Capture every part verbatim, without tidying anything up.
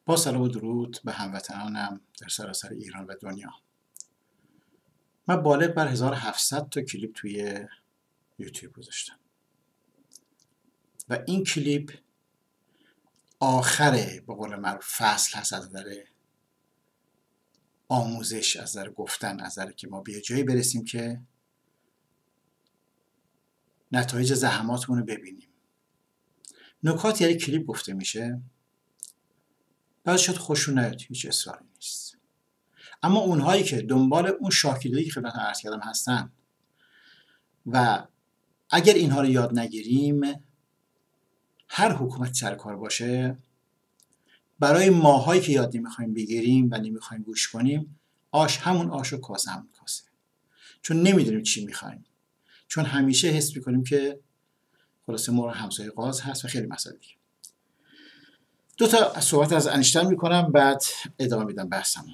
با سلام و درود به هموطنانم در سراسر ایران و دنیا. من بالغ بر هزار و هفتصد تا کلیپ توی یوتیوب گذاشتم و این کلیپ آخره به قول معروف فصل هست، از نظر آموزش، از نظر گفتن، از نظر که ما به جایی برسیم که نتایج زحماتمون رو ببینیم. نکاتی یعنی کلیپ گفته میشه، بعد شاید خوششون نیاد، هیچ اصراری نیست، اما اونهایی که دنبال اون شاکیدگی که خدمتتون عرض کردم هستن و اگر اینها رو یاد نگیریم، هر حکومت سر کار باشه، برای ماهایی که یاد نمیخوایم بگیریم و نمیخوایم گوش کنیم، آش همون آش و کاسه همون کاسه، چون نمیدونیم چی میخوایم، چون همیشه حس میکنیم که خلاصه مرغ همسایه قاز هست و خیلی مسائل دیگه. دو تا صحبت از انیشتین میکنم، بعد ادامه میدم بحثم.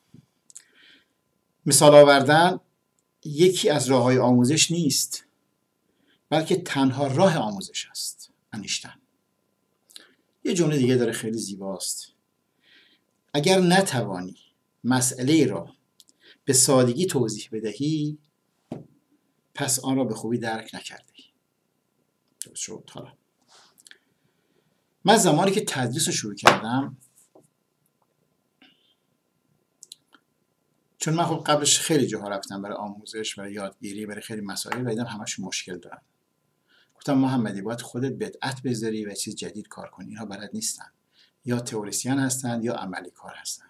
مثال آوردن یکی از راههای آموزش نیست، بلکه تنها راه آموزش است. انیشتین یه جمله دیگه داره خیلی زیباست: اگر نتوانی مسئله را به سادگی توضیح بدهی، پس آن را به خوبی درک نکردی. درست شد؟ حالا من زمانی که تدریس رو شروع کردم، چون من خب قبلش خیلی جاها رفتم برای آموزش، برای یادگیری، برای خیلی مسائل و دیدم همش مشکل دارن. گفتم محمدی باید خودت بدعت بذاری و چیز جدید کار کنی. اینها بلد نیستن، یا تئوریسین هستند یا عملی کار هستند.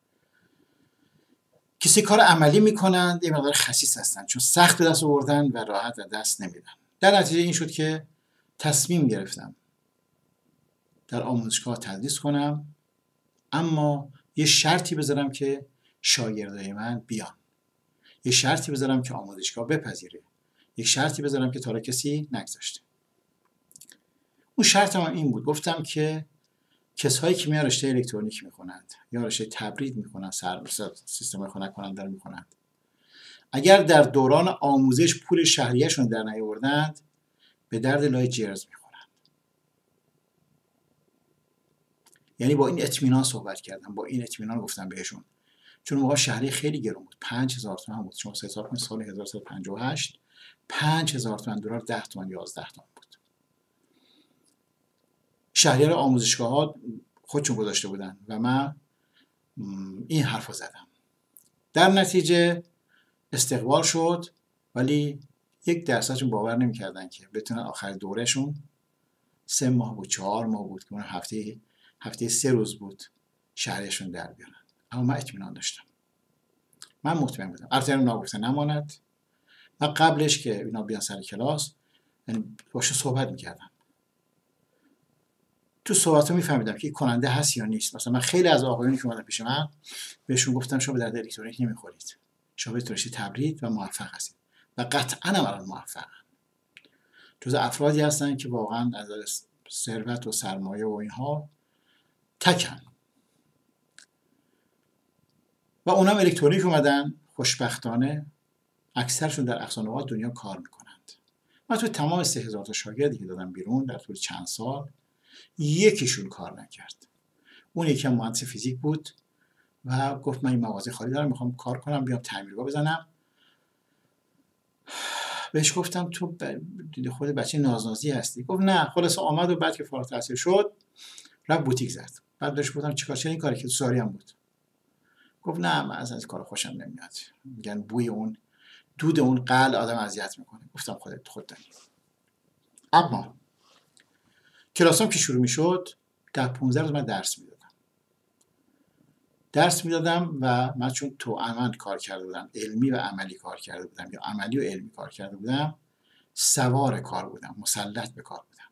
کسی کار عملی میکنند یه مقدار خسیس هستند، چون سخت به دست آوردن و راحت و دست نمیدن. در نتیجه این شد که تصمیم گرفتم در آموزشگاه تدریس کنم، اما یه شرطی بذارم که شاگردای من بیان، یه شرطی بذارم که آموزشگاه بپذیره، یک شرطی بذارم که تا حالا کسی نگذاشته. اون شرط هم این بود، گفتم که کسایی که میان رشته الکترونیک میخونند یا رشته تبرید میخونند، سیستم خنک کننده میخونند، اگر در دوران آموزش پول شهریه‌شون در نیاوردند، به درد لای جرز میخورند. یعنی با این اطمینان صحبت کردم، با این اطمینان گفتم بهشون، چون موقع شهریه خیلی گرون بود، پنج هزار تومان بود. شما حساب کنید سال هزار و سیصد و پنجاه و هشت پنج هزار تومان دلار ده تومان یازده تومان بود. شهریار آموزشگاه ها خودشون گذاشته بودن و من این حرف رو زدم. در نتیجه استقبال شد، ولی یک درصدشون باور نمی‌کردن که بتونن آخر دورهشون، سه ماه بود، چهار ماه بود، که اون هفته هفته سه روز بود، شهریه‌شون در بیارن. اما من اطمینان داشتم، من مطمئن بودم. البته اونا گفتن نماند و قبلش که اینا بیان سر کلاس، یعنی باشه صحبت می‌کردم. تو صحبت‌ها می‌فهمیدم که کننده هست یا نیست. مثلا من خیلی از آقایونی که اومدن پیش من، بهشون گفتم شما به درد الکترونیک نمی‌خورید، شما به رشته تبرید و موفق هستید و قطعاً هم الان موفقن. جز افرادی هستن که واقعاً از ثروت و سرمایه و اینها تکن و اونم الکترونیک اومدن. خوشبختانه اکثرشون در اقصا نقاط دنیا کار میکنند. من تو تمام سه هزار تا شاگردی که دادم بیرون در طول چند سال، یکیشون کار نکرد. اون یکی هم مهندس فیزیک بود و گفت من این مغازه خالی دارم، میخوام کار کنم، بیام تعمیرگاه بزنم. بهش گفتم تو ب... خود بچه نازنازی هستی؟ گفت نه. خلاص آمد و بعد که فارغ التحصیل شد رفت بوتیک زد. بعد بهش گفتم چیکار چه این کاری که ساری هم بود؟ گفت نه من از این کار خوشم نمیاد، میگن بوی اون دود اون قل آدم اذیت میکنه. گفتم خودت خود دانی. اما کلاسام که شروع میشد، ده پانزده روز من درس میدادم. درس میدادم و من چون تو عمل کار کرده بودم، علمی و عملی کار کرده بودم یا عملی و علمی کار کرده بودم، سوار کار بودم، مسلط به کار بودم.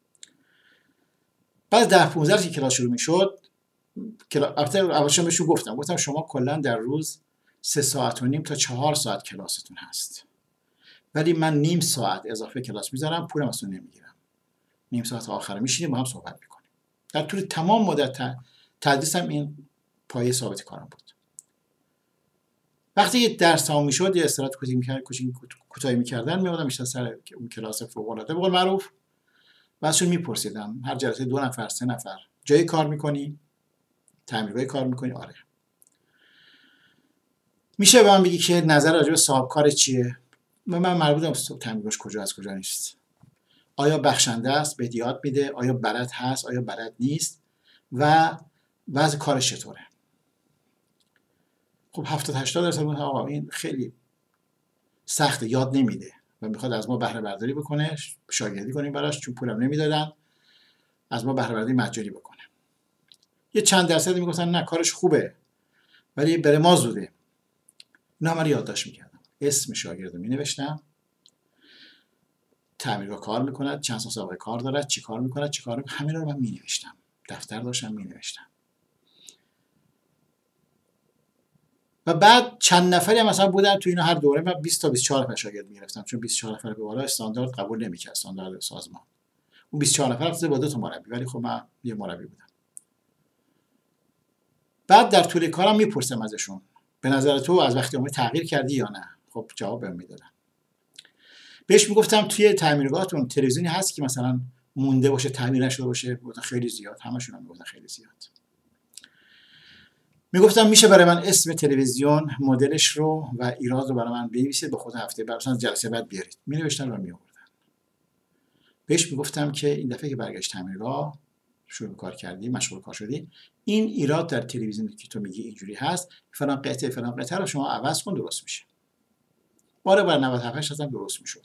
بعد ده پانزده روز که کلاس شروع میشد، البته اولش بهشون گفتم گفتم شما کلا در روز سه ساعت و نیم تا چهار ساعت کلاستون هست، ولی من نیم ساعت اضافه کلاس میذارم، پولم ازتون نمیگیرم. نیم ساعت آخر میشینیم با هم صحبت میکنیم. در طول تمام مدت تدریسم این پایه ثابت کارم بود. وقتی یه درس تمام میشد، یه استراحت کوچیک می‌کردن، کوچیک کوتاهی می‌کردن، میومدم میشستم سر اون کلاس فوق العاده به قول معروف، بعدشون میپرسیدم هر جلسه دو نفر سه نفر جای کار میکنی؟ تعمیرگاهی کار میکنی؟ آره. میشه به من بگی که نظر راجع به صاحب کار چیه؟ من مربوطم تعمیرگاهش کجا از کجا نیست. آیا بخشنده است، به یاد میده؟ آیا بلد هست؟ آیا بلد نیست؟ و وضع کارش چطوره؟ خب هفتاد هشتاد درصد میگن آقا این خیلی سخته، یاد نمیده و میخواد از ما بهره برداری بکنه، شاگردی کنیم براش چون پولم نمیدادن، از ما بهره برداری مجانی بکنه. یه چند درصدی میگفتن نه کارش خوبه ولی بره ما زوده. اینا من یادداشت میکردم، اسم شاگرد رو مینوشتم، تعمیرگاه کار میکند، چند سال سابقه کار دارد، چی کار میکند، چی کار میکند، همین رو من مینوشتم، دفتر داشتم مینوشتم. و بعد چند نفری هم مثلا بودن تو اینا، هر دوره من بیست تا بیست و چهار نفر شاگرد میگرفتم چون بیست و چهار نفر به بالا استاندارد قبول نمیکرد، استاندارد سازمان. اون بیست و چهار نفر البته با دو تا مربی، ولی خب من یه مربی بودم. بعد در طول کارم میپرسم ازشون به نظر تو از وقتی اومدی تغییر کردی یا نه؟ خب جواب بهم میدادن. بهش میگفتم توی تعمیرگاهتون تلویزیونی هست که مثلا مونده باشه، تعمیر نشده باشه؟ گفتن خیلی زیاد. همشون هم میگفتن خیلی زیاد. میگفتم میشه برای من اسم تلویزیون، مدلش رو و ایراد رو برای من بنویسید، به خود هفته بعد مثلا جلسه بعد بیارید. مینوشتن و میآوردن. بهش میگفتم که این دفعه که برگشت تعمیرگاه شروع کار کردی، مشغول کار شدی، این ایراد در تلویزیونی که تو میگی اینجوری هست، فلان قطعه فلان قطعه رو شما عوض کن درست میشه. باره بر نود و هفت هم درست میشد.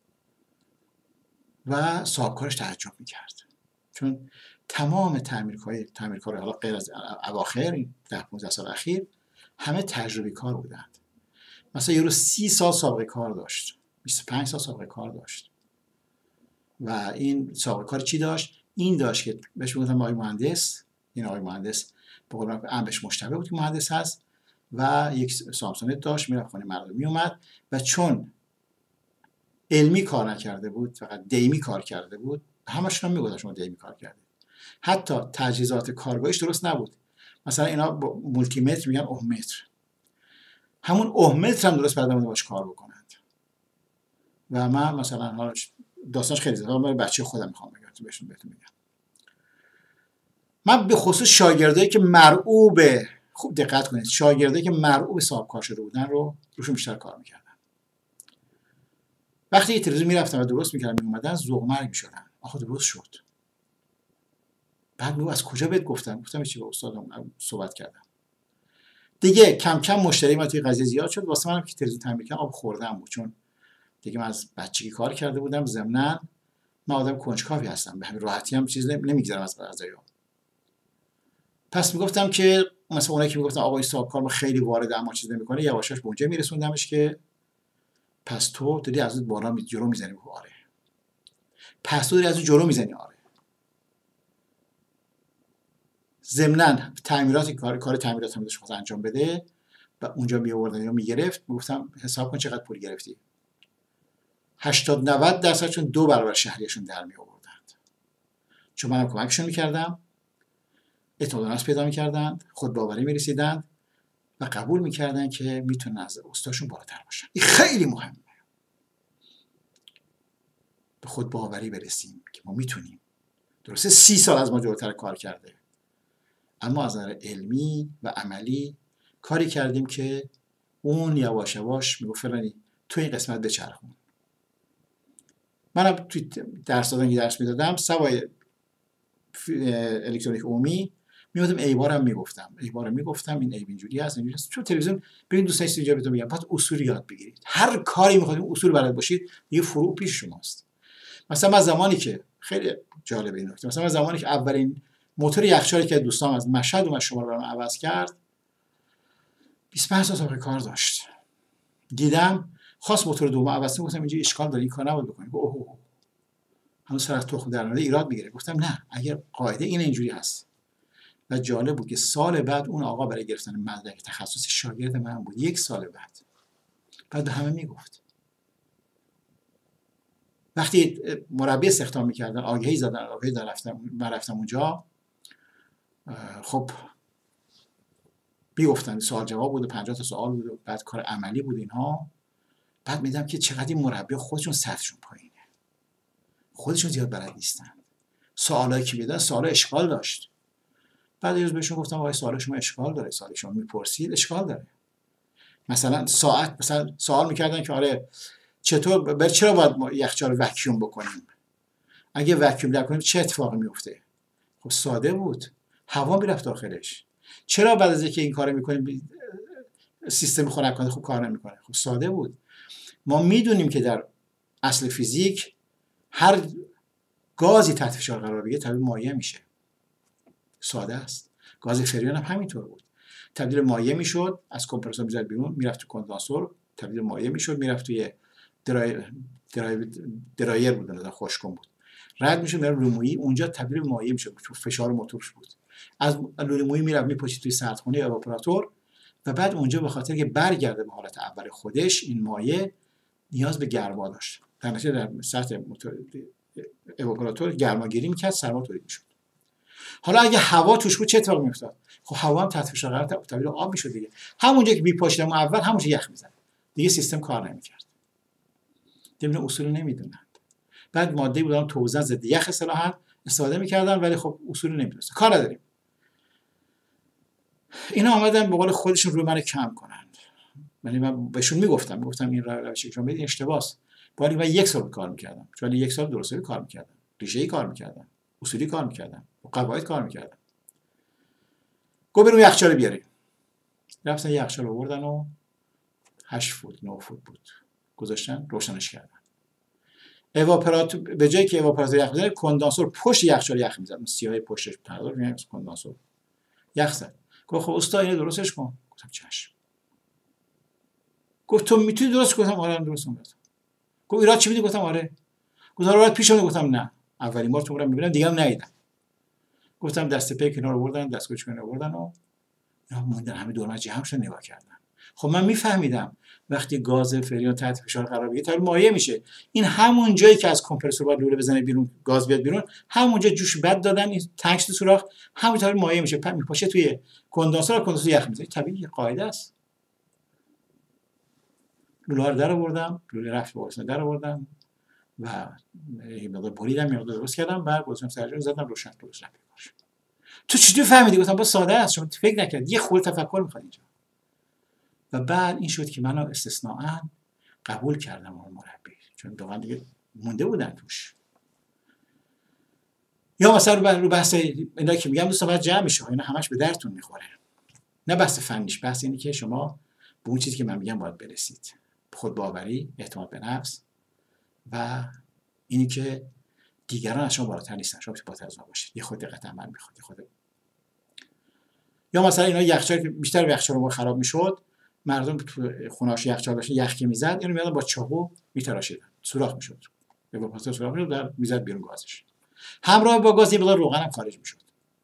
و صاحب کارش تعجب میکرد چون تمام تعمیرکارهای تعمیرکار حالا غیر از اواخر این ده پانزده سال اخیر همه تجربی کار بودند. مثلا یارو سی سال سابقه کار داشت، بیست و پنج سال سابقه کار داشت. و این سابقه کار چی داشت؟ این داشت که بهش میگفتن آقای مهندس، این آقای مهندس به قول معروف امش مشتبه بود که مهندس هست و یک سامسونت داشت، میرفت خونه مردم میومد و چون علمی کار نکرده بود، فقط دیمی کار کرده بود، همشون هم میگفتن شما دیمی کار کردید. حتی تجهیزات کارگاهیش درست نبود. مثلا اینا با مولتی متر میگن اوه متر، همون اوه متر هم درست بلد باش کار بکنند. و من مثلا حالا داستانش خیلی زیاده، من بچه خودم میخوام بگم بهشون بهتون میگم. من به خصوص شاگردایی که مرعوب، خوب دقت کنید، شاگردایی که مرعوب صاحب کار شده بودن رو روشون بیشتر کار میکردن. وقتی یه تلویزیون میرفتن و درست میکردن میومدن ذوق مرگ میشدن. آخه درست شد. بعد میگم از کجا بهت گفتم؟ گفتم چی با استادم صحبت کردم. دیگه کم کم مشتری من توی قضیه زیاد شد. واسه منم که تلویزیون تعمیر کردم آب خوردم بود، چون دیگه من از بچگی کار کرده بودم. ضمناً من آدم کنجکاوی هستم، به همین راحتی هم چیز نمیگذرم از قضایا. پس میگفتم که مثلا اونایی که میگفتن آقا این صاحب کار خیلی وارد اما چیز نمیکنه، یواشاش به اونجا میرسوندمش که پس تو داری از اون بالا می جلو میزنی. آره. پس تو داری از اون جلو میزنی. آره. ضمناً تعمیرات کار کار تعمیرات هم داشت خود انجام بده و اونجا می آوردن یا میگرفت. میگفتم حساب کن چقدر پول گرفتی. هشتاد نود درصدشون دو برابر شهریشون در می آوردند. چون منم کمکشون میکردم، اعتماد به نفس پیدا میکردند، خود باوری میرسیدند و قبول میکردن که میتونن از استادشون بالاتر باشن. این خیلی مهمه. به خود باوری برسیم که ما میتونیم. درسته سی سال از ما جلوتر کار کرده، اما از نظر علمی و عملی کاری کردیم که اون یواش یواش میگفت فلانی تو این قسمت بچرخون. منم توی درس دادن که درس میدادم سوای الکترونیک عمومی میادم ایوارم میگفتم ایوارم میگفتم این عیب اینجوری هست اینجوری هست. چون تلویزیون ببین دوستان اینجا بهتون میگم بعد اصول یاد بگیرید. هر کاری میخواید اصول بلد باشید، یه فروع پیش شماست. مثلا من زمانی که خیلی جالب این نکته، مثلا من زمانی که اولین موتور یخچالی که دوستام از مشهد اومد شما رو برام عوض کرد، بیست و پنج سال سابقه کار داشت. دیدم خاص موتور دوم عوض کنم، گفتم اینجا اشکال داره، این کار نباید بکنید. اوه هنوز سر از تخم در نمیاد، ایراد میگیره. گفتم نه، اگر قاعده این اینجوری هست. و جالب بود که سال بعد اون آقا برای گرفتن مدرک تخصصی شاگرد من بود. یک سال بعد بعد به همه میگفت. وقتی مربی استخدام میکردن آگهی زدن، آگهی در رفتم من رفتم اونجا، خب میگفتن سوال جواب بود، پنجاه تا سوال بود، بعد کار عملی بود اینها. بعد میدم که چقدر این مربی خودشون سطحشون پایینه، خودشون زیاد بلد نیستن. سوالایی که میدن سوال اشکال داشت. بعد یه روز بهشون گفتم آقای سوال شما اشکال داره، سوال شما میپرسید اشکال داره. مثلا ساعت مثلا سوال میکردن که آره چطور بر چرا باید ما یخچال رو وکیوم بکنیم؟ اگه وکیوم نکنیم چه اتفاقی میفته؟ خب ساده بود، هوا میرفت داخلش. چرا بعد از اینکه این کارو میکنیم سیستم خنک‌کننده خوب کار نمیکنه؟ خب ساده بود. ما میدونیم که در اصل فیزیک هر گازی تحت فشار قرار بگیره تبدیل مایع میشه. ساده است. گاز فریون هم همینطور بود. تبدیل مایع میشد، از کمپرسور میزد بیرون، میرفت تو کندانسور، تبدیل مایع میشد، میرفت توی درایر درایر درایر بود، نظر خشکم بود. رد میشه میره لوله، اونجا تبدیل مایع میشد، تو فشار موتورش بود. از لوله مویی میرفت میپاشید توی سردخونه اواپوراتور و بعد اونجا به خاطر که برگرده به حالت اول خودش این مایع نیاز به گرما داشت. در نتیجه در سطح موتور اواپوراتور گرماگیری میکرد، سرما تولید میشد. حالا اگه هوا توش بود چه اتفاقی میافتاد؟ خب هوا هم تحت فشار قرار تبدیل آب میشد دیگه. همونجا که میپاشیدم اول همونجا یخ میزد. دیگه سیستم کار نمیکرد. دیگه اصول نمیدونند. بعد ماده بودن توزن ضد یخ اصطلاحاً استفاده میکردن ولی خب اصول نمیدونست. کار نداریم. اینا اومدن به قول خودشون روی من کم کنند. یعنی من بهشون میگفتم میگفتم این روشی که شما بدین اشتباهه. ولی من یک سال کار میکردم. چون یک سال درستی کار میکردم. ریشه‌ای کار میکردم. اصولی کار میکردم. با قواعد کار میکردم. گفت بریم یخچال بیاریم. رفتن یخچال آوردن و هشت فوت نه فوت بود. گذاشتن روشنش کردن. اواپوراتور به جای که اواپوراتور یخ بزنه کندانسور پشت یخچال یخ میزد. اون سیاهی پشتش پردار میاد کندانسور. یخ زد. گفت خب استاد اینو درستش کن. گفتم چشم. گفت تو میتونی درست کنم؟ آره درست کنم. گفت ایراد چی میدی؟ گفتم آره. گفت آره پیش اومد؟ گفتم نه. اولین بار تو رو میبینم دیگه هم ندیدم. گفتم دست پی کنار آوردن، دستگاهش کنار آوردن و اینا موندن همه دور مجه همشون نگاه کردن. خب من میفهمیدم وقتی گاز فریون تحت فشار قرار بگیره تبدیل مایع میشه. این همون جایی که از کمپرسور باید لوله بزنه بیرون گاز بیاد بیرون، همونجا جوش بد دادن این تنک تو سوراخ همون تبدیل مایع میشه، میپاشه توی کندانسور، کندانسور یخ میزنه. طبیعی قاعده است. لوله رو در آوردم، لوله رفت واسه در آوردم و یه مقدار بریدم، یه مقدار درست کردم، بعد گذاشتم سرجو زدم روشن درست نمیشه. تو چطور فهمیدی؟ گفتم با ساده است، شما فکر نکرد، یه خورده تفکر میخواد اینجا. و بعد این شد که منو استثناءً قبول کردم اون مربی، چون واقعا دیگه مونده بودن توش. یا مثلا رو بحث اینا که میگم دوستان باید جمع بشه، اینا همش به درتون میخوره. نه بحث فنیش، بحث اینه که شما به اون چیزی که من میگم باید برسید. خودباوری، اعتماد به نفس و اینی که دیگران از شما بالاتر نیستن، شما بالاتر از اونها باشید. یه خود دقت عمل میخواد، خود. یا مثلا اینا یخچال که بیشتر یخچال ما خراب میشد، مردم تو خونه‌اش یخچال داشت، یخ که میزد، اینو میادن با چاقو میتراشیدن، سوراخ میشد. به واسطه سوراخ میشد در میزد بیرون گازش. همراه با گاز یه مقدار روغن هم خارج میشد.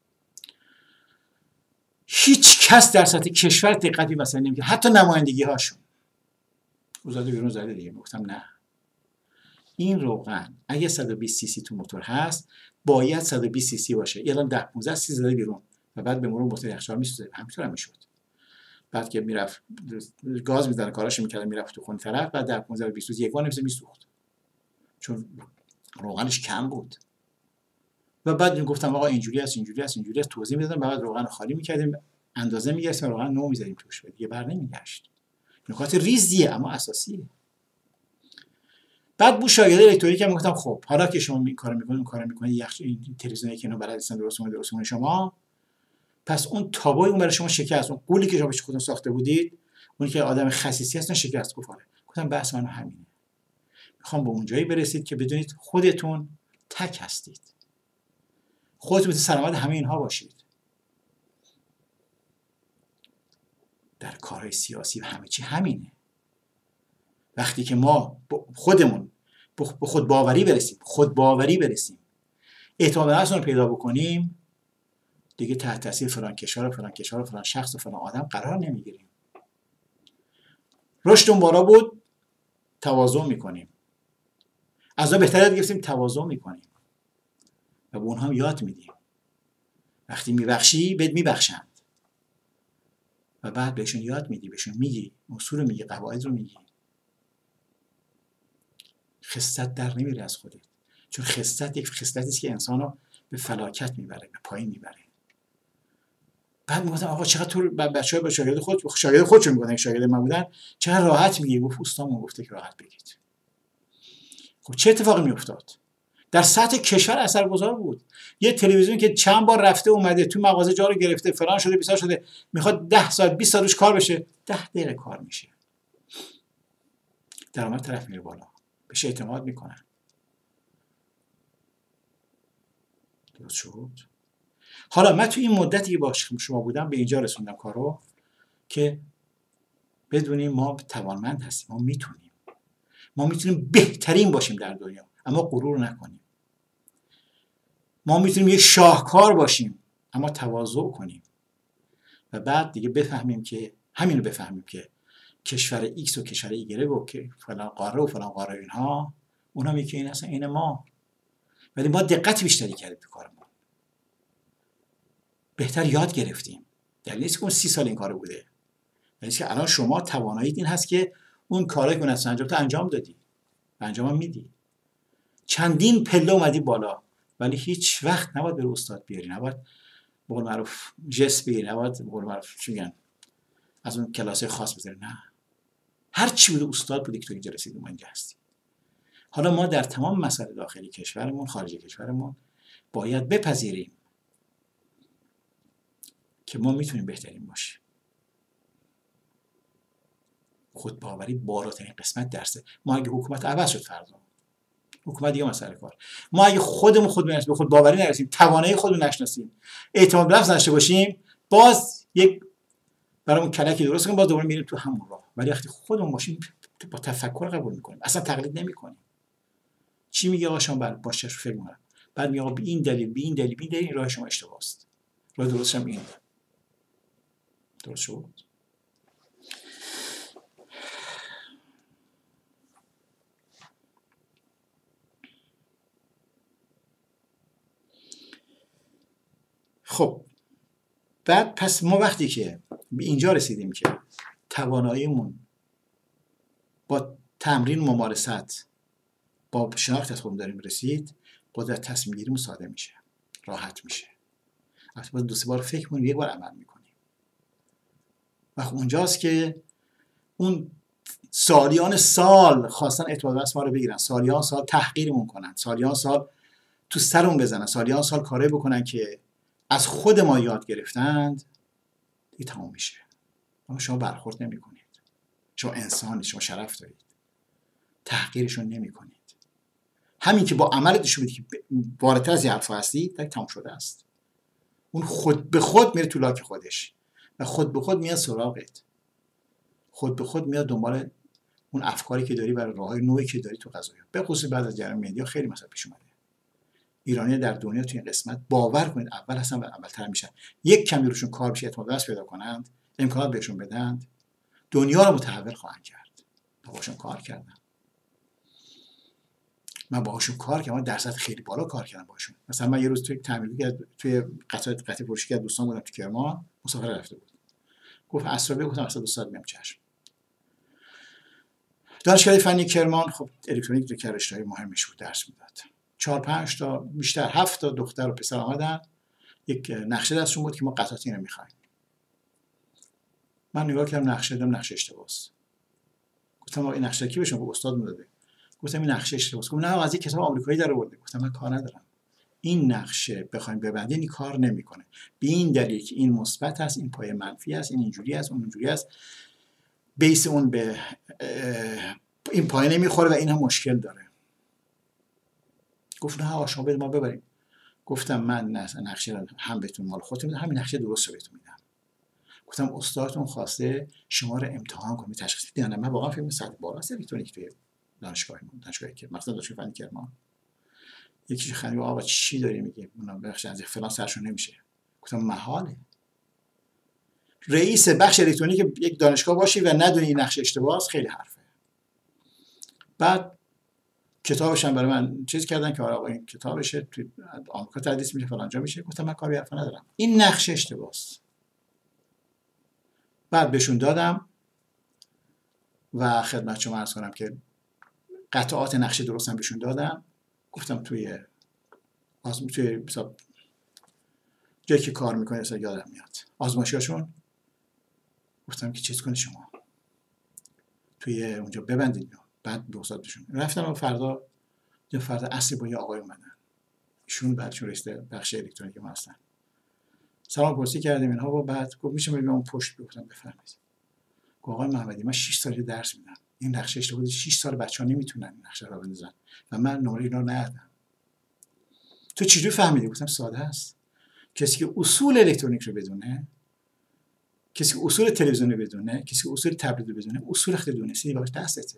هیچ کس در سطح کشور دقتی مثلا نمیکنه، حتی نمایندگی هاشون. وزارت بیرون زده دیگه. گفتم نه. این روغن اگه صد و بیست سی سی تو موتور هست، باید صد و بیست سی سی باشه. الان ده پانزده سی زده بیرون و بعد به مرور موتور یخچال میسوزه. همینطور هم میشد. بعد که میرفت گاز میزنه کاراشو میکرد، میرفت تو خونه طرف، بعد ده پانزده بیست روز یگان نمیشه میسوخت. چون روغنش کم بود. و بعد گفتم آقا اینجوری است اینجوری است اینجوری است توضیح میدادم، بعد روغن خالی میکردیم، اندازه میگرفتیم، روغن نو میذاریم توش، دیگه بر نمیگشت. نکات ریزیه اما اساسیه. بعد بو شاگرد الکتریک هم گفتم خب حالا که شما این کارو میکنید اون کارو میکنید، یخ این تلویزیونی که اینو بلد هستن درست کنید درست کنید شما، پس اون تابوی اون برای شما شکست، اون قولی که شما خودتون ساخته بودید، اونی که آدم خسیسی هستن شکست گفت. گفتم بحث من همینه. میخوام به اون جایی برسید که بدونید خودتون تک هستید. خودتون سلامت همه اینها باشید. در کارهای سیاسی و همه چی همینه. وقتی که ما خودمون به خود باوری برسیم، خود باوری برسیم، اعتماد به نفس رو پیدا بکنیم، دیگه تحت تاثیر فلان کشور و فلان کشور و فلان شخص و فلان آدم قرار نمیگیریم. رشد اون بالا بود، تواضع میکنیم. از اون بهتره گفتیم تواضع میکنیم و به اونها هم یاد میدیم. وقتی میبخشی بهت میبخشند و بعد بهشون یاد میدی، بهشون میگی، اصول رو میگی، قواعد رو میگی. خستت در نمیره از خودت، چون خستت یک خصلتی است که انسانو به فلاکت میبره، به پایین میبره. بعد میگفتم آقا چقدر تو بچه‌ها با شاگرد خود شاگرد خودشون میگفتن شاگرد من بودن چقدر راحت میگی. گفت استادمون گفته که راحت بگید. خب چه اتفاقی میافتاد؟ در سطح کشور اثرگذار بود. یه تلویزیون که چند بار رفته اومده تو مغازه جا رو گرفته فلان شده بیسار شده میخواد ده ساعت بیست ساعت روش کار بشه، ده دقیقه کار میشه. درآمد طرف میره بالا، بهش اعتماد میکنن. درست شد؟ حالا من تو این مدتی که با شما بودم به اینجا رسوندم کارو که بدونیم ما توانمند هستیم، ما میتونیم، ما میتونیم بهترین باشیم در دنیا، اما غرور نکنیم. ما میتونیم یک شاهکار باشیم اما تواضع کنیم و بعد دیگه بفهمیم که همین رو بفهمیم که کشور ایکس و کشور ایگره و که فلان قاره و فلان قاره اینها اونها میگه این اصلا این ما، ولی ما دقت بیشتری کردیم تو کارمون، بهتر یاد گرفتیم. دلیل نیست که اون سی سال این کارو بوده، دلیل که الان شما تواناییت این هست که اون کارایی که اون اصلا انجام تو انجام دادی، انجام میدی، چندین پله اومدی بالا، ولی هیچ وقت نباید به استاد بیاری، نباید به قول معروف جس بیاری، نباید به قول معروف چی میگن از اون کلاسای خاص بذاری. نه، هر چی بوده استاد بوده که تو اینجا رسیدی، ما اینجا هستی. حالا ما در تمام مسائل داخلی کشورمون، خارج کشورمون باید بپذیریم که ما میتونیم بهترین باشیم. خودباوری بالاترین قسمت درسه. ما اگه حکومت عوض شد فردا، حکومت دیگه مسئله کار، ما اگه خودمون خود به خود باوری نرسیم، توانایی خودمون نشناسیم، اعتماد به نفس نداشته باشیم، باز یک برامون کلکی درست کنیم، باز دوباره میریم تو همون راه. ولی وقتی خودمون باشیم با تفکر قبول میکنیم، اصلا تقلید نمیکنیم. چی میگه آقا شما بعد باشه فکر کنم، بعد میگه آقا به این دلیل به این دلیل به این دلیل راه شما اشتباهه است، راه درستش هم اینه. درست شد؟ خب بعد پس ما وقتی که به اینجا رسیدیم که تواناییمون با تمرین ممارست با شناخت از خودمون داریم رسید، قدرت تصمیم گیریمون ساده میشه، راحت میشه. وقتی باید دو سه بار فکر کنیم یک بار عمل میکنیم. وقت اونجاست که اون سالیان سال خواستن اعتماد ما رو بگیرن، سالیان سال تحقیرمون کنن، سالیان سال تو سرمون بزنن، سالیان سال کارایی بکنن که از خود ما یاد گرفتند، دیگه تموم میشه. اما شما برخورد نمی کنید، شما انسانید، شما شرف دارید، تحقیرشون نمی کنید. همین که با عملت نشون بدید که بالاتر از این حرفا هستید، دیگه تموم شده است. اون خود به خود میره تو لاک خودش و خود به خود میاد سراغت، خود به خود میاد دنبال اون افکاری که داری و راههای نوعی که داری تو قضایا. به خصوص بعد از جریان مدیا خیلی مثلا پیش اومده. ایرانی در دنیا تو این قسمت باور کنید اول هستن و اولتر میشن. یک کمی روشون کار بشه، اعتماد به نفس پیدا کنند، امکانات بهشون بدند، دنیا رو متحول خواهند کرد. من باهاشون کار کردم. من باهاشون کار کردم، درصد خیلی بالا کار کردم باهاشون. مثلا من یه روز توی تمرین توی قطعه قطعه فروشی که دوستان بودم تو کرمان، مسافر رفته بود. گفت عصرا گفتم اصلا دو ساعت میام چشم. دانشگاه فنی کرمان خب الکترونیک دو که رشته‌های مهمش بود درس میداد. چهار پنج تا بیشتر هفت تا دختر و پسر آمدن، یک نقشه دستشون بود که ما قطعات اینو می‌خوایم. من نگاه کردم نقشه دادم، نقشه اشتباهه. گفتم این نقشه کی بهشون گفت استاد داده. گفتم این نقشه اشتباهه. گفت نه از این کتاب آمریکایی در آورده. گفتم من کار ندارم. این نقشه بخوایم ببندین کار نمیکنه. به این دلیل که این مثبت است، این پایه منفی است، این اینجوری است، اون اینجوری است. بیس اون به این پایه نمیخوره و این هم مشکل داره. گفت نه شما بده ما ببریم. گفتم من نقشه رو هم بهتون مال خودتون میدم، همین نقشه درست رو بهتون میدم. گفتم استادتون خواسته شما رو امتحان کنه، تشخیص بدید. من واقعا فکر می‌کردم بالاست الکترونیک توی دانشگاهمون، دانشگاهی که مثلا دانشگاه فنی کرمان. یکی خندید آقا چی داری میگی؟ اونا بخش از فلان سرشون نمیشه. گفتم محاله. رئیس بخش الکترونیک یک دانشگاه باشی و ندونی این نقشه اشتباهه خیلی حرفه. بعد کتابش هم برای من چیز کردن که آقا این کتابشه تو آمریکا تدریس میشه فلان جا میشه. گفتم من کاری حرفا ندارم، این نقشه اشتباهه. بعد بهشون دادم و خدمت شما عرض کنم که قطعات نقشه درستم بهشون دادم. گفتم توی آزمون توی جایی که کار میکنه اصلا یادم میاد آزمایشگاهشون گفتم که چیز کنی شما توی اونجا ببندید. بعد دو ساعتشون رفتم و فردا یه فردا اصلی با یه آقای اومدن، ایشون بعدشون رئیس بخش الکترونیک ما هستن. سلام پرسی کردیم اینها و بعد گفت میشه ببینم اون پشت. گفتم بفرمایید. گفت آقای محمدی من شش سال درس میدم، این نقشه اشتباهه، شش سال بچه‌ها نمیتونن این نقشه رو بندازن و من نمره اینا رو ندادم. تو چجوری فهمیدی؟ گفتم ساده است. کسی که اصول الکترونیک رو بدونه، کسی که اصول تلویزیون رو بدونه، کسی که اصول تبلیغ رو بدونه، اصول خیلی دونستی باش دستته.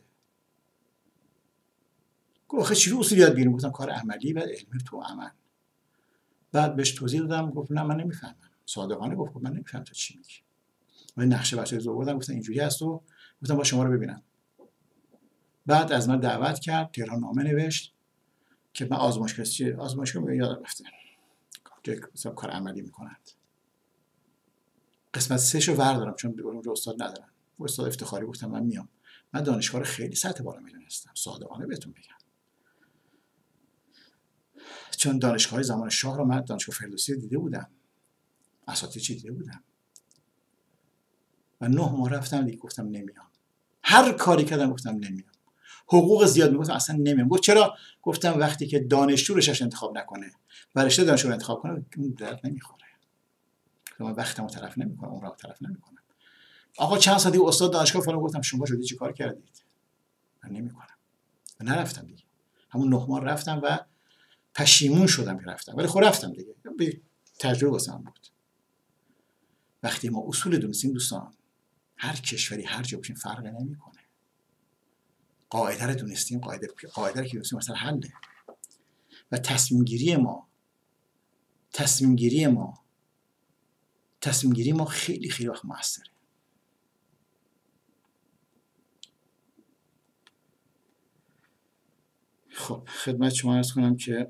گفت آخه چجوری اصول یاد بگیریم؟ گفتم کار عملی و علمی تو عمل. بعد بهش توضیح دادم، گفت نه من نمیفهمم. صادقانه گفت من نمیفهمم تو چی میگی. من نقشه بچه‌ها رو آوردم گفتم اینجوری هست و گفتم با شما رو ببینم. بعد از من دعوت کرد، تهران نامه نوشت که من آزمایشگاه چیه؟ آزمایشگاه میگه یادم رفته. که مثلا کار عملی میکنند. قسمت سه شو بردارم چون اونجا استاد ندارن. استاد افتخاری گفتم من میام. من دانشگاه رو خیلی سطح بالا میدونستم. صادقانه بهتون بگم. چون دانشگاه زمان شاه رو من دانشگاه فردوسی دیده بودم. اساتید چی دیده بودم. و نه ماه رفتم دیگه گفتم نمیام. هر کاری کردم گفتم نمیام. حقوق زیاد میگفتم اصلا نمیام. گفت چرا؟ گفتم وقتی که دانشجو رشته‌اش انتخاب نکنه و رشته دانشجو رو انتخاب کنه اون درد نمیخوره. من وقتمو تلف نمیکنم، عمرمو تلف نمیکنم. آقا چند سال دیگه استاد دانشگاه فلان گفتم شما شدی چی کار کردید؟ من نمیکنم. و نرفتم دیگه. همون نه ماه رفتم و پشیمون شدم که رفتم. ولی خب رفتم دیگه. به تجربه واسم بود. وقتی ما اصول دونستیم دوستان، هر کشوری هر جا باشیم فرق نمیکنه. قاعده رو دونستیم، قاعده قاعده رو که دونستیم مثلا حله. و تصمیم گیری ما تصمیم گیری ما تصمیم گیری ما خیلی خیلی وقت موثره. خب خدمت شما عرض کنم که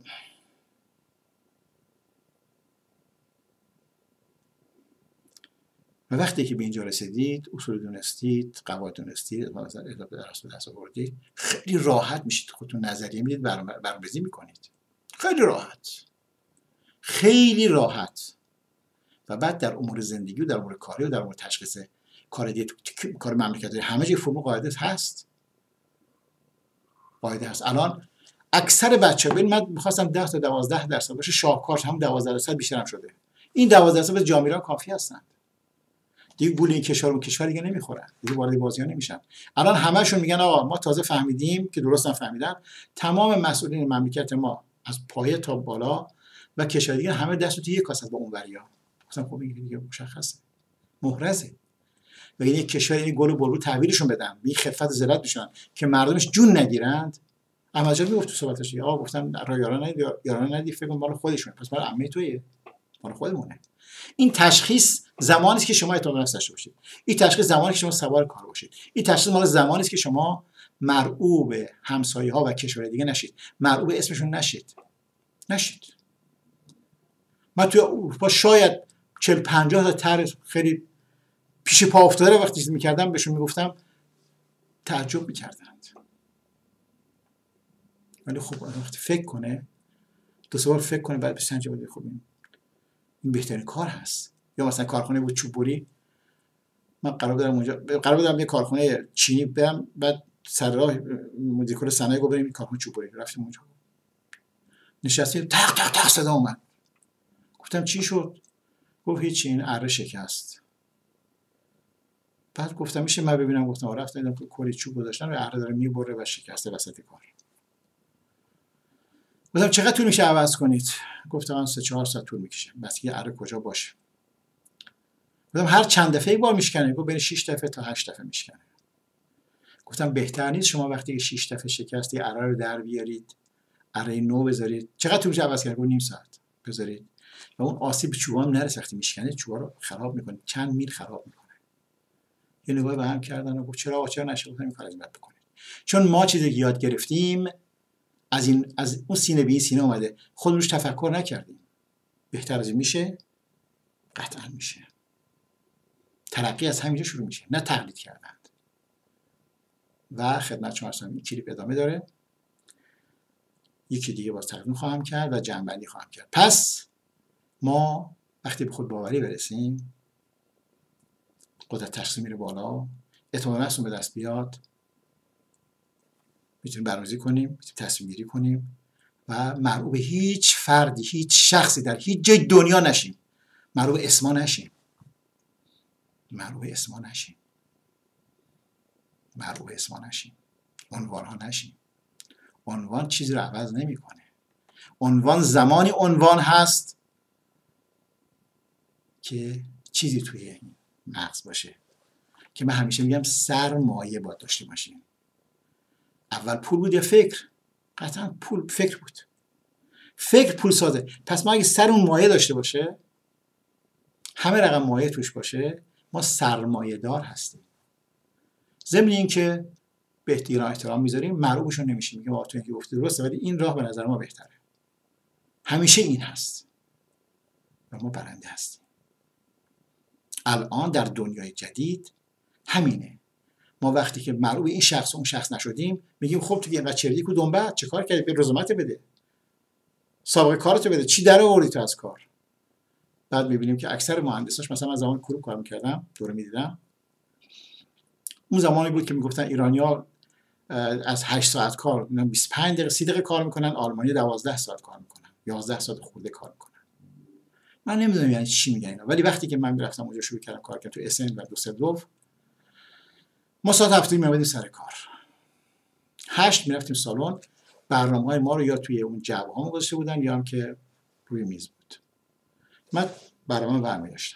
و وقتی که به اینجا رسیدید، اصول دونستید، قواعد دونستید، مثلا اضافه درس به دست آوردید، خیلی راحت میشید خودتون نظریه میدید، برنامه‌ریزی میکنید. خیلی راحت. خیلی راحت. و بعد در امور زندگی و در امور کاری و در امور تشخیص کار دیگه کار مملکت همه جای فرم قاعده هست. قاعده هست. الان اکثر بچه‌ها ببین من می‌خواستم ده تا دوازده درصد باشه شاهکار هم دوازده درصد بیشتر هم شده. این دوازده درصد به جامعه کافی هستن. دیگه گول این کشور و کشور دیگه نمیخورن. دیگه وارد بازی‌ها نمیشن. الان همه‌شون میگن آقا ما تازه فهمیدیم که درست هم فهمیدن تمام مسئولین مملکت ما از پایه تا بالا و کشور دیگه همه دست تو یک کاسه با اون وریا. مثلا خب این دیگه مشخصه. محرزه. و این یک کشور این گل و بلبل تحویلشون بدن. این خفت و ذلت بشن که مردمش جون نگیرند. احمدجان میگفت تو صحبتش آقا گفتم را یاران ندی یاران ندی فکر کن مال خودشون پس مال عمه توئه مال خودمونه. این تشخیص زمانی است که شما اعتماد به نفس داشته باشید. این تشخیص زمانی که شما سوار کار باشید. این تشخیص مال زمانی است که شما مرعوب همسایه‌ها و کشور دیگه نشید. مرعوب اسمشون نشید. نشید. من توی اروپا شاید چهل پنجاه تا طرح خیلی پیش پا افتاده وقتی چیز می‌کردم بهشون میگفتم تعجب می‌کردند. ولی خب وقتی فکر کنه دو سه بار فکر کنه بعد بسنجه بده خب این این بهترین کار هست. یا مثلا کارخونه بود چوبوری من قرار دارم اونجا قرار دارم یه کارخونه چینی برم بعد سر راه مدیر کل صنایع گفت بریم کارخونه چوبوری رفتیم اونجا نشستیم تق تق تق صدا اومد گفتم چی شد؟ گفت هیچ این اره شکست. بعد گفتم میشه من ببینم؟ گفتم آره رفتم دیدم کلی چوب گذاشتن و اره داره میبره و شکسته وسط کار. گفتم چقدر طول میشه عوض کنید؟ گفتم من سه چهار ساعت طول میکشه بس که اره کجا باشه. گفتم هر چند دفعه یک بار میشکنه؟ گفت بین شش دفعه تا هشت دفعه میشکنه. گفتم بهتر نیست شما وقتی شش دفعه شکستی اره رو در بیارید اره نو بذارید؟ چقدر طول میشه عوض کنید؟ گفت نیم ساعت بذارید و اون آسیب به چوبام نرسه وقتی میشکنه چوبا رو خراب میکنه چند میل خراب میکنه. یه نگاه به هم کردن و گفت چرا چرا نشه؟ گفتم این کار از بعد بکنید. چون ما چیزی که یاد گرفتیم از این از اون سینه به این سینه اومده خودمون روش تفکر نکردیم. بهتر از این میشه؟ قطعا میشه. ترقی از همینجا شروع میشه نه تقلید کردند. و خدمت شما هستم این کلیپ ادامه داره. یکی دیگه باز تقدیم خواهم کرد و جمع‌بندی خواهم کرد. پس ما وقتی به خود باوری برسیم، قدرت تشخیص میره بالا، اعتماد نفس به دست بیاد، میتونیم برنامه‌ریزی کنیم، میتونیم تصمیم گیری کنیم و مرعوب هیچ فردی، هیچ شخصی در هیچ جای دنیا نشیم. مرعوب اسما نشیم. مرعوب اسما نشیم. مرعوب اسما نشیم. عنوان ها نشیم. عنوان چیزی رو عوض نمیکنه. عنوان زمانی عنوان هست که چیزی توی این مغز باشه که من همیشه میگم سرمایه باید داشته باشیم. اول پول بود یا فکر؟ قطعا پول فکر بود. فکر پول سازه. پس ما اگه سر اون مایه داشته باشه، همه رقم مایه توش باشه، ما سرمایه دار هستیم. ضمن این که به احترام احترام میذاریم، مرعوبشون نمیشیم، میگیم آقا تو اینکه گفتی درسته، ولی این راه به نظر ما بهتره. همیشه این هست و ما برنده هستیم. الان در دنیای جدید همینه. ما وقتی که مرعوب این شخص و اون شخص نشدیم، میگیم خب تو اینقدر چریک و دنبه چه کار کردی؟ به رزومت بده، سابقه کارتو بده، چی در آوردی تو از کار. بعد میبینیم که اکثر مهندساش، مثلا من زمان کروب کار میکردم، دوره میدیدم، اون زمانی بود که میگفتن ایرانی‌ها از هشت ساعت کار بیست و پنج دقیقه سی دقیقه کار میکنن، آلمانی دوازده ساعت کار میکنن، یازده ساعت خورده کار میکنن. من نمیدونم یعنی چی میگن اینا، ولی وقتی که من رفتم اونجا شروع کردم کار کردم تو اسن و دوسلدورف، ما ساعت هفت میرفتیم سر کار، هشت میرفتیم سالن، برنامه‌های ما رو یا توی اون جعبه‌ها گذاشته بودن یا هم که روی میز بود. من برنامه برمی‌داشتم،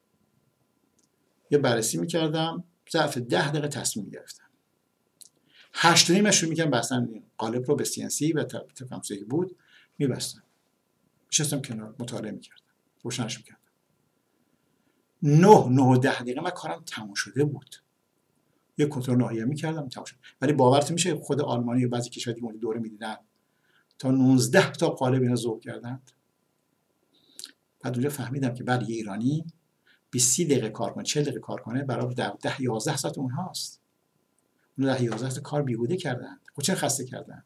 یه بررسی می‌کردم، ظرف ده دقیقه تصمیم گرفتم. هشت و نیم شروع می‌کردم بستن قالب رو به سی ان سی و تفاهم بود می‌بستم. نشستم کنار مطالعه می‌کردم، روشنش می‌کردم. نه نه و ده دقیقه من کارم تموم شده بود. یه کنترل نهایی می‌کردم تموم شد. ولی باورت میشه خود آلمانی و بعضی کشورها دیگه دوره می‌دیدن تا نوزده تا قالب اینا ذوب کردند. بعد اونجا فهمیدم که بعد یه ایرانی بیست دقیقه کار کنه، چهل دقیقه کار کنه، برای ده یازده ساعت اونهاست. اون ده یازده ساعت کار بیهوده کردن. خودشون خسته کردن.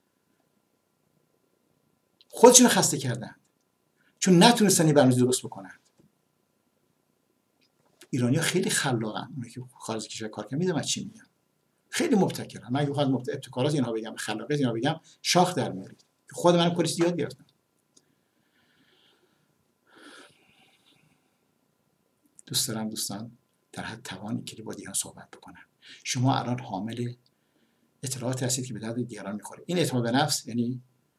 خودشون خسته کردن. چون نتونستن این برنامه درست بکنن. ایرانی‌ها خیلی خلاقن. اونایی که خارج کشور کار کردن میدونن چی میگم. خیلی مبتکرن. من اگه بخوام ابتکارات اینها بگم، خلاقیت اینها بگم، شاخ در میارید. خود منم کلی یاد گرفتم. دوست دارم دوستان در حد توانی که با دیگران صحبت بکنن. شما الان حامل اطلاعات هستید که به درد دیگران میخوره. این اعتماد به نفس یعنی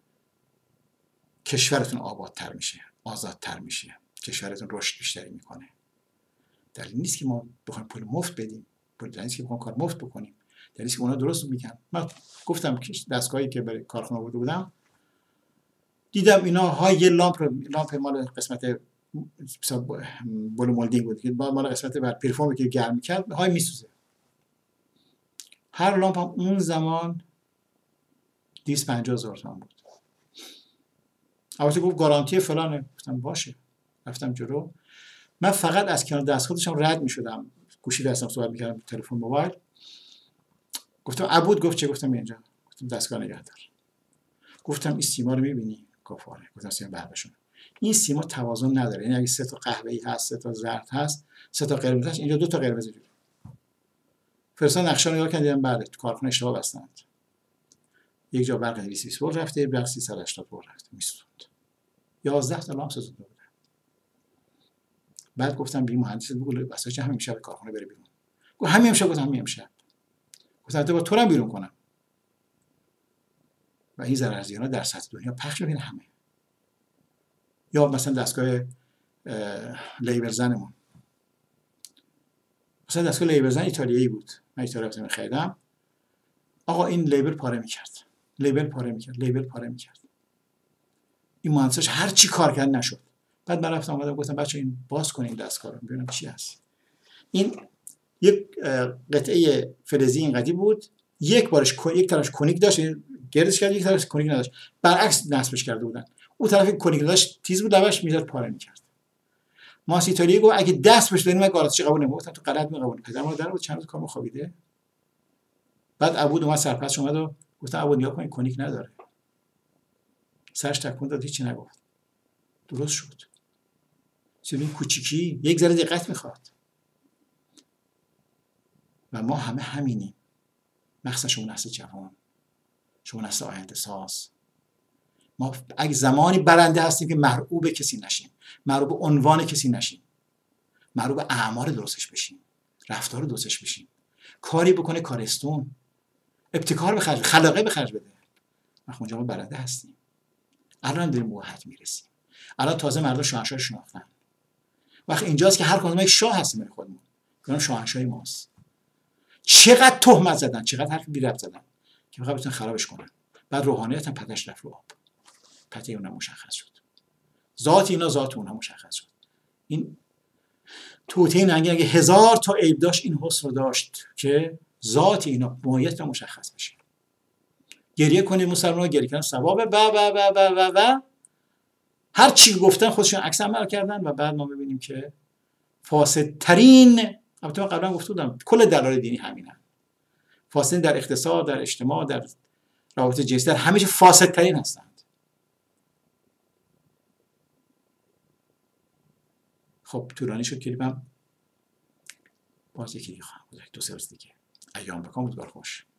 کشورتون آبادتر میشه، آزادتر میشه، کشورتون رشد بیشتری میکنه. دلیل نیست که ما بخوایم پول مفت بدیم، دلیل نیست که بخوایم کار مفت بکنیم، دلیل نیست که اونا درست میگن. من گفتم که دستگاهی که برای کارخونه آورده بودم، دیدم اینا ها یه لامپ لامپ مال قسمت بلو مولدینگ بود که مال قسمت بر پرفورمی که گرم می‌کرد های میسوزه. هر لامپ هم اون زمان دویست و پنجاه هزار تومان بود. البته گفت گارانتی فلانه، گفتم باشه. رفتم جلو. من فقط از کنار دستگاه داشتم رد می‌شدم، گوشی دستم صحبت می‌کردم تلفن موبایل. گفتم عبود، گفت چه؟ گفتم اینجا. گفتم دستگاه نگه دار. گفتم این سیما رو می‌بینی؟ گفت آره. گفتم سیما برقشون. این سیما توازن نداره، یعنی اگه سه تا قهوه‌ای هست، سه تا زرد هست، سه تا قرمز هست، اینجا دو تا قرمز جوری. فرستادن نقشه رو نگاه کردم، بله تو کارخونه اشتباه بستند. یک جا برق دویست و بیست ولت رفته، برق سیصد و هشتاد ولت رفته، میسوزوند. یازده تا لامپ سوزونده بودن. بعد گفتم به مهندس بگو واسه همین امشب کارخونه بره بیرون. گفت همین امشب. گفتم همین امشب. گفتم تو با تو رو بیرون کنم. و این ضررزیانا در سطح دنیا پخش ببین همه. یا مثلا دستگاه لیبر زنمون، مثلا دستگاه لیبر زن ایتالیایی بود، من ایتالیا رفتم خریدم. آقا این لیبل پاره میکرد، لیبل پاره میکرد، لیبل پاره میکرد. این مهندسش هر چی کار کرد نشد. بعد من رفتم اومدم گفتم بچه این باز کنین دستگاه رو ببینم چی هست. این یک قطعه فلزی اینقدی بود، یک بارش یک طرفش کنیک داشت، گردش کرد، یک طرفش کنیک نداشت، برعکس نصبش کرده بودن. اون طرف کنیک داشت تیز بود، لبش میذاشت پاره میکرد. ماس ایتالیایی گفت اگه دست بهش بدیم من گارانتی قبول نمی‌کنم. گفتم تو غلط می‌قبول. پدر مادر بود چند روز کارم خوابیده. بعد عبود اومد سرپرست اومد و گفتم عبود نگاه کن کنیک نداره. سرش تکون داد، هیچی نگفت. درست شد. این کوچیکی یک ذره دقت میخواد. و ما همه همینیم، مخصوصا شما نسل جوان، شما نسل آینده ساز. ما اگه زمانی برنده هستیم که مرعوب کسی نشیم، مرعوب عنوان کسی نشیم، مرعوب اعمال درستش بشیم، رفتار درستش بشیم، کاری بکنه کارستون، ابتکار بخرج، خلاقه بخرج بده، ما اونجا ما برنده هستیم. الان داریم به حد میرسیم. الان تازه مردم شاهنشاه شناختن. وقت اینجاست که هر کدوم یک شاه هستیم برای خودمون، کدوم شاهنشاهی ماست. چقدر تهمت زدن، چقدر حرف بی ربط زدن که فقط بتونن خرابش کنن. بعد روحانیت هم پتش رفت رو آب، پته اونها مشخص شد، ذات اینا ذات اونها مشخص شد. این توطئه ننگی اگه هزار تا عیب داشت، این حسن رو داشت که ذات اینا ماهیت رو مشخص بشه. گریه کنید مسلمان‌ها، گریه کردن ثوابه، و و و و و و هر چی گفتن خودشون عکس عمل کردن. و بعد ما ببینیم که فاسدترین، البته من قبلا گفته بودم کل دلایل دینی همینن، فاسدین در اقتصاد، در اجتماع، در روابط جنسی، در همه چی فاسدترین هستند. خب طولانی شد کلیپم، باز یکی دیگه خواهم گذاشت، دو سه روز دیگه. ایام بکن، روزگار خوش.